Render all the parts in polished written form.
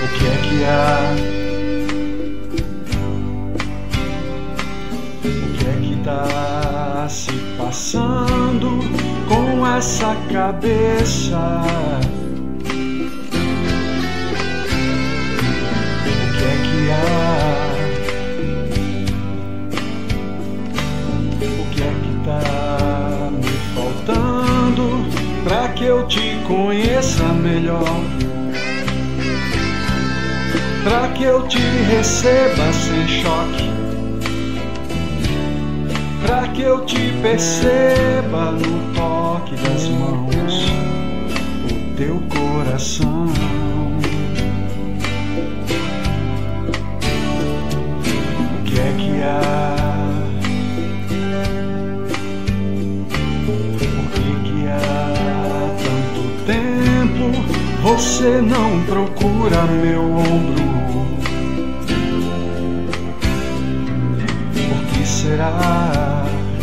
que é que há? O que é que tá se passando com essa cabeça? O que é que há? O que é que tá me faltando pra que eu te conheça melhor? Pra que eu te receba sem choque, pra que eu te perceba no toque das mãos, o teu coração. O que é que há? Por que há tanto tempo você não procura meu ombro? Por que será?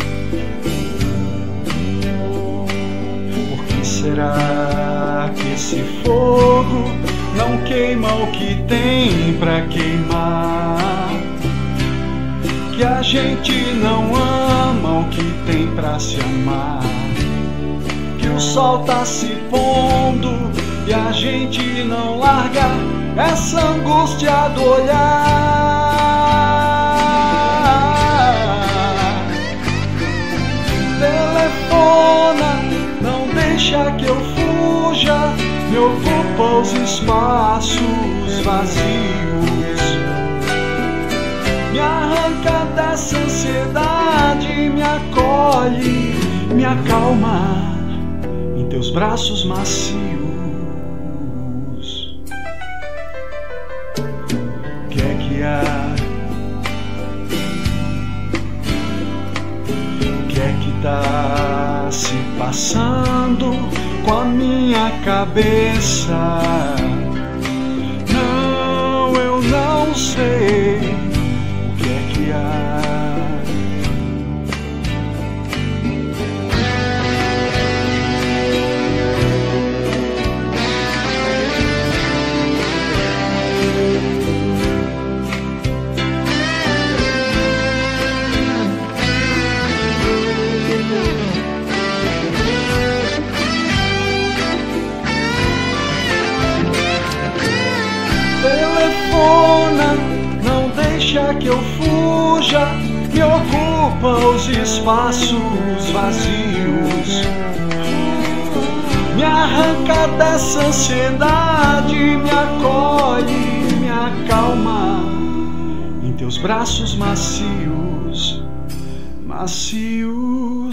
Por que será que esse fogo não queima o que tem pra queimar? Que a gente não ama o que tem pra se amar? Que o sol tá se pondo e a gente não larga essa angústia do olhar. Telefona, não deixa que eu fuja, me ocupa os espaços vazios, me arranca dessa ansiedade, me acolhe, me acalma em teus braços macios. O que é que há? O que é que tá se passando com a minha cabeça? Não, eu não sei. O que é que há? Telefona, não deixa que eu fuja, me ocupa os espaços vazios, me arranca dessa ansiedade, me acolhe, me acalma em teus braços macios, macios.